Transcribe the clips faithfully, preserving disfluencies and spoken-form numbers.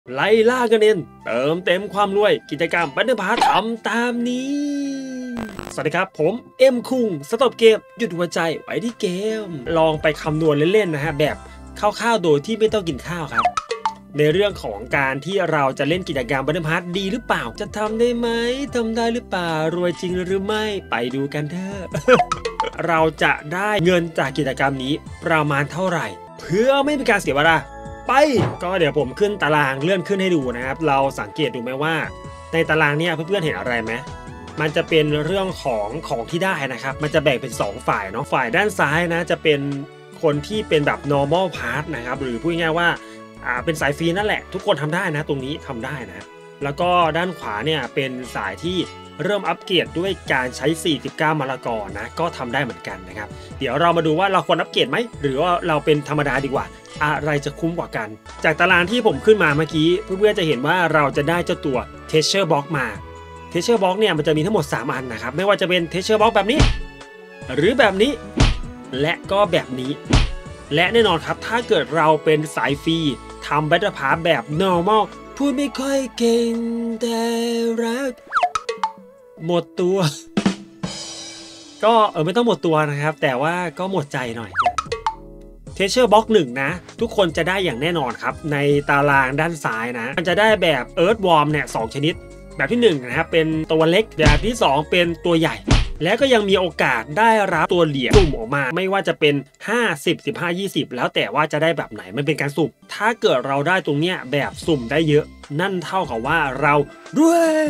ไล่ล่ากันเองเติมเต็มความรวยกิจกรรมบันเทิงพาร์ททำตามนี้สวัสดีครับผมเอ็มคุงสต็อปเกมหยุดหัวใจไว้ที่เกมลองไปคำนวณเล่นๆนะฮะแบบคร่าวๆโดยที่ไม่ต้องกินข้าวครับในเรื่องของการที่เราจะเล่นกิจกรรมบันเทิงพาร์ทดีหรือเปล่าจะทำได้ไหมทำได้หรือเปล่ารวยจริงหรือไม่ไปดูกันเถอะ เราจะได้เงินจากกิจกรรมนี้ประมาณเท่าไหร่เพื่อไม่เป็นการเสียเวลาไปก็เดี๋ยวผมขึ้นตารางเลื่อนขึ้นให้ดูนะครับเราสังเกตดูไหมว่าในตารางเนี่ยเพื่อนๆเห็นอะไรไหมมันจะเป็นเรื่องของของที่ได้นะครับมันจะแบ่งเป็นสองฝ่ายเนาะฝ่ายด้านซ้ายนะจะเป็นคนที่เป็นแบบ normal part นะครับหรือพูดง่ายๆว่าอ่าเป็นสายฟรีนั่นแหละทุกคนทำได้นะตรงนี้ทำได้นะแล้วก็ด้านขวาเนี่ยเป็นสายที่เริ่มอัปเกรดด้วยการใช้สี่สิบเก้ามะละกอนะก็ทำได้เหมือนกันนะครับเดี๋ยวเรามาดูว่าเราควรอัปเกรดไหมหรือว่าเราเป็นธรรมดาดีกว่าอะไรจะคุ้มกว่ากันจากตารางที่ผมขึ้นมาเมื่อกี้เพื่อนๆจะเห็นว่าเราจะได้เจ้าตัว Treasure Box มา Treasure Box เนี่ยมันจะมีทั้งหมดสามอันนะครับไม่ว่าจะเป็น Treasure Box แบบนี้หรือแบบนี้และก็แบบนี้และแน่นอนครับถ้าเกิดเราเป็นสายฟรีทำ Battle Pass แบบ normal พูดไม่ค่อยเก่งแต่รักหมดตัวก็เออไม่ต้องหมดตัวนะครับแต่ว่าก็หมดใจหน่อยTreasure Box หนึ่งนะทุกคนจะได้อย่างแน่นอนครับในตารางด้านซ้ายนะมันจะได้แบบ Earthworm เนี่ยสองชนิดแบบที่หนึ่งนะครับเป็นตัวเล็กแบบที่สองเป็นตัวใหญ่และก็ยังมีโอกาสได้รับตัวเหรียญสุ่มออกมาไม่ว่าจะเป็นห้า สิบ สิบห้า ยี่สิบแล้วแต่ว่าจะได้แบบไหนมันเป็นการสุ่มถ้าเกิดเราได้ตรงเนี้ยแบบสุ่มได้เยอะนั่นเท่ากับว่าเรารวย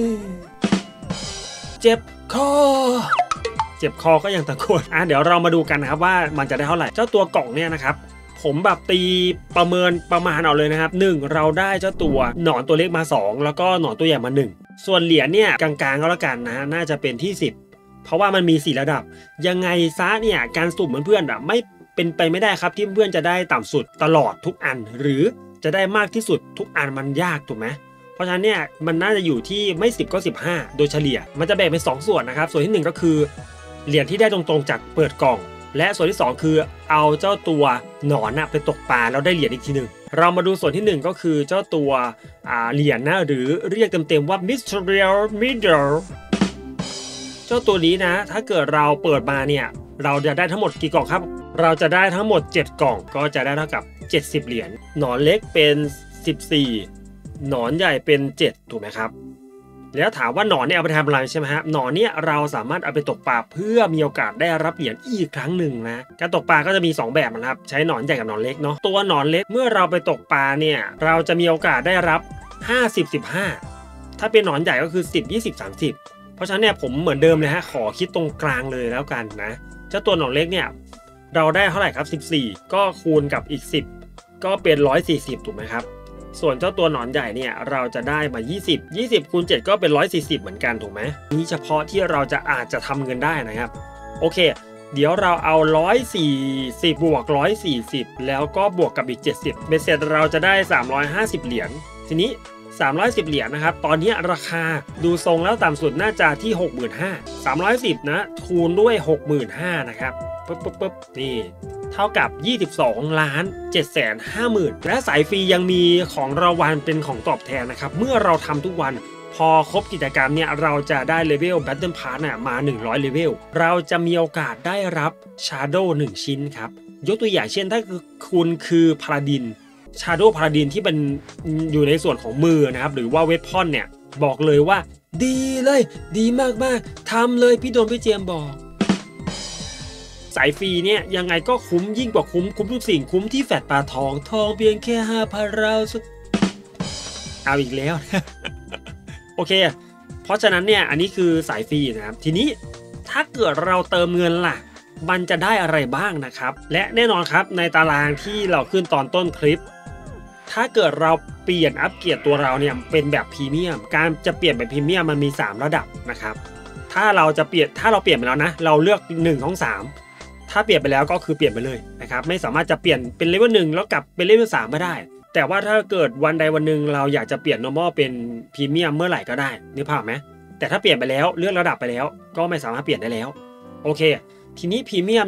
เจ็บคอเจ็บคอก็ยังตะโกนอ่ะเดี๋ยวเรามาดูกันนะครับว่ามันจะได้เท่าไหร่เจ้าตัวกล่องเนี่ยนะครับผมแบบตีประเมินประมาณเอาเลยนะครับหนึ่งเราได้เจ้าตัวหนอนตัวเล็กมาสองแล้วก็หนอนตัวใหญ่มาหนึ่งส่วนเหรียญเนี่ยกลางๆก็แล้วกันนะน่าจะเป็นที่สิบเพราะว่ามันมีสี่ระดับยังไงซะเนี่ยการสุ่มเพื่อนๆอ่ะไม่เป็นไปไม่ได้ครับที่เพื่อนจะได้ต่ำสุดตลอดทุกอันหรือจะได้มากที่สุดทุกอันมันยากถูกไหมเพราะฉะนั้นเนี่ยมันน่าจะอยู่ที่ไม่สิบก็สิบห้าโดยเฉลี่ยมันจะแบ่งเป็นสองส่วนนะครับส่วนที่หนึ่งก็คือเหรียญที่ได้ตรงๆจากเปิดกล่องและส่วนที่สองคือเอาเจ้าตัวหนอนนะไปตกปลาแล้วได้เหรียญอีกทีหนึ่งเรามาดูส่วนที่หนึ่งก็คือเจ้าตัวเหรียญนะหรือเรียกเต็มๆว่า Mystery Middle เจ้าตัวนี้นะถ้าเกิดเราเปิดมาเนี่ยเราจะได้ทั้งหมดกี่กล่องครับเราจะได้ทั้งหมดเจ็ดกล่องก็จะได้เท่ากับเจ็ดสิบเหรียญหนอนเล็กเป็นสิบสี่หนอนใหญ่เป็นเจ็ดถูกไหมครับแล้วถามว่าหนอนเนี่ยเอาไปทำอะไรใช่ไหมฮะหนอนเนี่ยเราสามารถเอาไปตกปลาเพื่อมีโอกาสได้รับเหรียญอีกครั้งหนึ่งนะการตกปลาก็จะมีสองแบบนะครับใช้หนอนใหญ่กับหนอนเล็กเนาะตัวหนอนเล็กเมื่อเราไปตกปลาเนี่ยเราจะมีโอกาสได้รับห้าสิบ สิบห้าถ้าเป็นหนอนใหญ่ก็คือสิบ ยี่สิบ สามสิบเพราะฉะนั้นเนี่ยผมเหมือนเดิมเลยฮะขอคิดตรงกลางเลยแล้วกันนะเจ้าตัวหนอนเล็กเนี่ยเราได้เท่าไหร่ครับสิบสี่ก็คูณกับอีกสิบก็เป็นหนึ่งร้อยสี่สิบถูกไหมครับส่วนเจ้าตัวหนอนใหญ่เนี่ยเราจะได้มายี่สิบ ยี่สิบคูณเจ็ดก็เป็นหนึ่งร้อยสี่สิบเหมือนกันถูกไหมนี่เฉพาะที่เราจะอาจจะทำเงินได้นะครับโอเคเดี๋ยวเราเอาหนึ่งร้อยสี่สิบบวกหนึ่งร้อยสี่สิบแล้วก็บวกกับอีกเจ็ดสิบเบ็ดเสร็จเราจะได้สามร้อยห้าสิบเหรียญทีนี้สามร้อยสิบเหรียญนะครับตอนนี้ราคาดูทรงแล้วต่ำสุดน่าจะที่ หกหมื่นห้าพัน สามร้อยสิบนะคูณด้วย หกหมื่นห้าพัน นะครับปึ๊บปึ๊บปึ๊บนี่เท่ากับยี่สิบสองล้านเจ็ดแสนห้าหมื่นและสายฟรียังมีของรางวัลเป็นของตอบแทนนะครับเมื่อเราทำทุกวันพอครบกิจกรรมเนี่ยเราจะได้เลเวล Battle Pass น่ะมาหนึ่งร้อยเลเวลเราจะมีโอกาสได้รับ Shadow หนึ่งชิ้นครับยกตัวอย่างเช่นถ้าคุณคือพาราดินShadow Paladin ที่เป็นอยู่ในส่วนของมือนะครับหรือว่าเวทพอนเนี่ยบอกเลยว่าดีเลยดีมากๆทำเลยพี่โดมพี่เจมบอกสายฟรีเนี่ยยังไงก็คุ้มยิ่งกว่าคุ้มคุ้มทุกสิ่งคุ้มที่แฟตปลาทองทองเพียงแค่ ห้าพัน เราสุดเอาอีกแล้ว โอเคเพราะฉะนั้นเนี่ยอันนี้คือสายฟรีนะครับทีนี้ถ้าเกิดเราเติมเงินล่ะมันจะได้อะไรบ้างนะครับและแน่นอนครับในตารางที่เราขึ้นตอนต้นคลิปถ้าเกิดเราเปลี่ยนอัปเกรดตัวเราเนี่ยเป็นแบบพรีเมียมการจะเปลี่ยนเป็นพรีเมียมมันมีสามระดับนะครับถ้าเราจะเปลี่ยนถ้าเราเปลี่ยนไปแล้วนะเราเลือกหนึ่ง สอง สามถ้าเปลี่ยนไปแล้วก็คือเปลี่ยนไปเลยนะครับไม่สามารถจะเปลี่ยนเป็นเลเวลหนึ่งแล้วกลับเป็นเลเวลสามไม่ได้แต่ว่าถ้าเกิดวันใดวันหนึ่งเราอยากจะเปลี่ยน normal เป็นพรีเมียมเมื่อไหร่ก็ได้นึกภาพไหมแต่ถ้าเปลี่ยนไปแล้วเลือกระดับไปแล้วก็ไม่สามารถเปลี่ยนได้แล้วโอเคทีนี้พรีเมียมเนี่ย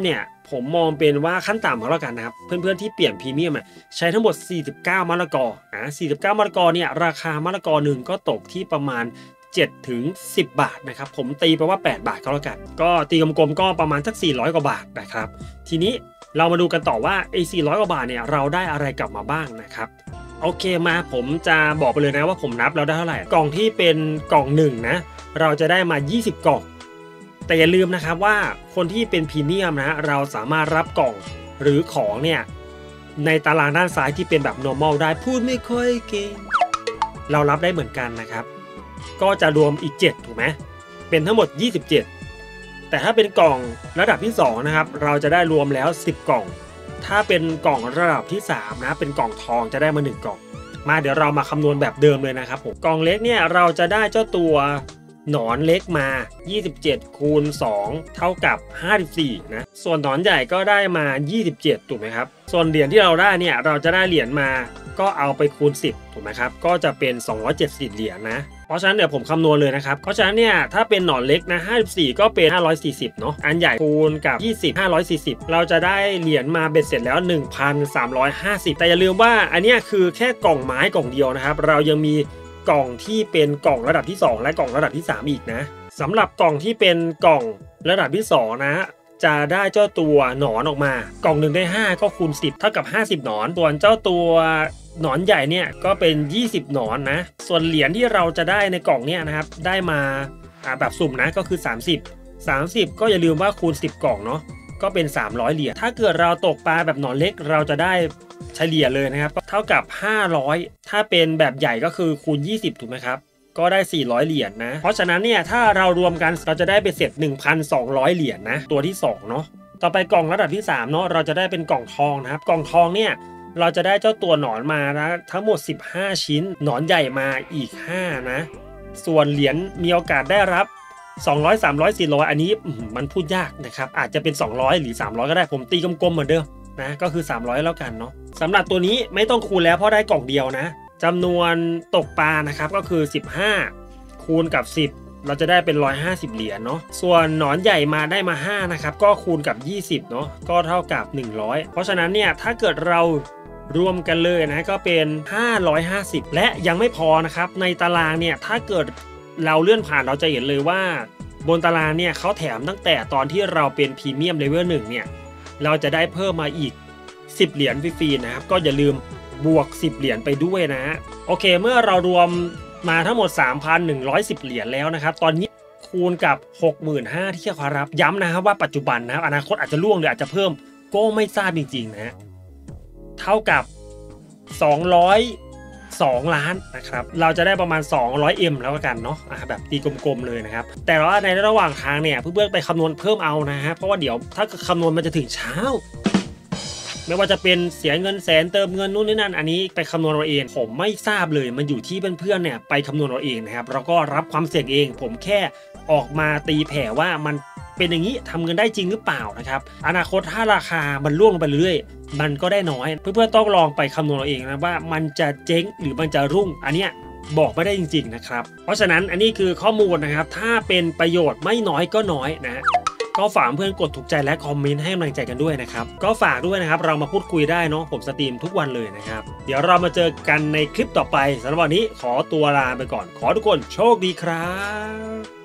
ผมมองเป็นว่าขั้นต่ำเขาแล้วกันนะครับเพื่อนๆที่เปลี่ยนพรีเมียมใช้ทั้งหมดสี่สิบเก้ามะละกออ่ะสี่สิบเก้ามะละกอเนี่ยราคามะละกอหนึ่งก็ตกที่ประมาณเจ็ดถึงสิบบาทนะครับผมตีไปว่าแปดบาทก็แล้วกันก็ตีกลมๆก็ประมาณสักสี่ร้อยกว่าบาทนะครับทีนี้เรามาดูกันต่อว่าไอ้สี่ร้อยกว่าบาทเนี่ยเราได้อะไรกลับมาบ้างนะครับโอเคมาผมจะบอกไปเลยนะว่าผมนับแล้วได้เท่าไหร่กล่องที่เป็นกล่องหนึ่งนะเราจะได้มายี่สิบกล่องแต่อย่าลืมนะครับว่าคนที่เป็นพรีเมียมนะเราสามารถรับกล่องหรือของเนี่ยในตารางด้านซ้ายที่เป็นแบบ normal ได้พูดไม่ค่อยเก่งเรารับได้เหมือนกันนะครับก็จะรวมอีกเจ็ดถูกไหมเป็นทั้งหมดยี่สิบเจ็ดแต่ถ้าเป็นกล่องระดับที่สองนะครับเราจะได้รวมแล้วสิบกล่องถ้าเป็นกล่องระดับที่สามนะเป็นกล่องทองจะได้มาหนึ่งกล่องมาเดี๋ยวเรามาคำนวณแบบเดิมเลยนะครับผมกล่องเล็กเนี่ยเราจะได้เจ้าตัวหนอนเล็กมายี่สิบเจ็ดคูณสองเท่ากับห้าสิบสี่นะส่วนหนอนใหญ่ก็ได้มายี่สิบเจ็ดถูกไหมครับส่วนเหรียญที่เราได้เนี่ยเราจะได้เหรียญมาก็เอาไปคูณสิบถูกไหมครับก็จะเป็นสองร้อยเจ็ดสิบเหรียญนะเพราะฉะนั้นเดี๋ยวผมคำนวณเลยนะครับเพราะฉะนั้นเนี่ยถ้าเป็นหนอนเล็กนะห้าสิบสี่ก็เป็นห้าร้อยสี่สิบเนาะอันใหญ่คูณกับยี่สิบ ห้าร้อยสี่สิบเราจะได้เหรียญมาเบ็ดเสร็จแล้ว หนึ่งพันสามร้อยห้าสิบ แต่อย่าลืมว่าอันนี้คือแค่กล่องไม้กล่องเดียวนะครับเรายังมีกล่องที่เป็นกล่องระดับที่สองและกล่องระดับที่สามอีกนะสำหรับกล่องที่เป็นกล่องระดับที่สองนะจะได้เจ้าตัวหนอนออกมากล่องหนึ่งได้ห้าก็คูณสิบเท่ากับห้าสิบหนอนส่วนเจ้าตัวหนอนใหญ่เนี่ยก็เป็นยี่สิบหนอนนะส่วนเหรียญที่เราจะได้ในกล่องเนี่ยนะครับได้มาแบบสุ่มนะก็คือสามสิบ สามสิบก็อย่าลืมว่าคูณสิบกล่องเนาะก็เป็นสามร้อยเหรียญถ้าเกิดเราตกปลาแบบหนอนเล็กเราจะได้เฉลี่ยเลยนะครับเท่ากับห้าร้อยถ้าเป็นแบบใหญ่ก็คือคูณยี่สิบถูกไหมครับก็ได้สี่ร้อยเหรียญนะเพราะฉะนั้นเนี่ยถ้าเรารวมกันเราจะได้ไปเสร็จ หนึ่งพันสองร้อย เหรียญนะตัวที่สองเนาะต่อไปกล่องระดับที่สามเนาะเราจะได้เป็นกล่องทองนะครับกล่องทองเนี่ยเราจะได้เจ้าตัวหนอนมานะทั้งหมดสิบห้าชิ้นหนอนใหญ่มาอีกห้านะส่วนเหรียญมีโอกาสได้รับสองร้อย สามร้อย สี่ร้อยอันนี้มันพูดยากนะครับอาจจะเป็นสองร้อยหรือสามร้อยก็ได้ผมตีกลมๆเหมือนเดิมนะก็คือสามร้อยแล้วกันเนาะสำหรับตัวนี้ไม่ต้องคูณแล้วเพราะได้กล่องเดียวนะจำนวนตกปลานะครับก็คือสิบห้าคูณกับสิบเราจะได้เป็นหนึ่งร้อยห้าสิบเหรียญเนาะส่วนหนอนใหญ่มาได้มาห้านะครับก็คูณกับยี่สิบเนาะก็เท่ากับหนึ่งร้อยเพราะฉะนั้นเนี่ยถ้าเกิดเรารวมกันเลยนะก็เป็นห้าร้อยห้าสิบและยังไม่พอนะครับในตารางเนี่ยถ้าเกิดเราเลื่อนผ่านเราจะเห็นเลยว่าบนตารางเนี่ยเขาแถมตั้งแต่ตอนที่เราเป็นพรีเมียมเลเวลหนึ่งเนี่ยเราจะได้เพิ่มมาอีกสิบเหรียญฟรีๆนะครับก็อย่าลืมบวกสิบเหรียญไปด้วยนะโอเคเมื่อเรารวมมาทั้งหมด สามพันหนึ่งร้อยสิบ เหรียญแล้วนะครับตอนนี้คูณกับ หกหมื่นห้าพัน ที่จะขอรับย้ำนะครับว่าปัจจุบันนะครับอนาคตอาจจะล่วงหรืออาจจะเพิ่มก็ไม่ทราบจริงๆนะเท่ากับสองร้อยสองล้านนะครับเราจะได้ประมาณ สองร้อยเอ็ม แล้วกันเนาะแบบตีกลมๆเลยนะครับแต่ว่าในระหว่างทางเนี่ยเพื่อนๆไปคำนวณเพิ่มเอานะฮะเพราะว่าเดี๋ยวถ้าคำนวณมันจะถึงเช้าไม่ว่าจะเป็นเสียเงินแสนเติมเงินนู่นนี่นั่นอันนี้ไปคำนวณเราเองผมไม่ทราบเลยมันอยู่ที่เพื่อนๆเนี่ยไปคำนวณเราเองนะครับแล้วก็รับความเสี่ยงเองผมแค่ออกมาตีแผ่ว่ามันเป็นอย่างนี้ทำเงินได้จริงหรือเปล่านะครับอนาคตถ้าราคามันล่วงไปเรื่อยๆมันก็ได้น้อยเพื่อนๆต้องลองไปคำนวณเราเองนะว่ามันจะเจ๊งหรือมันจะรุ่งอันเนี้ยบอกไม่ได้จริงๆนะครับเพราะฉะนั้นอันนี้คือข้อมูลนะครับถ้าเป็นประโยชน์ไม่น้อยก็น้อยนะก็ฝากเพื่อนกดถูกใจและคอมเมนต์ให้กำลังใจกันด้วยนะครับก็ฝากด้วยนะครับเรามาพูดคุยได้เนาะผมสตรีมทุกวันเลยนะครับเดี๋ยวเรามาเจอกันในคลิปต่อไปสำหรับวันนี้ขอตัวลาไปก่อนขอทุกคนโชคดีครับ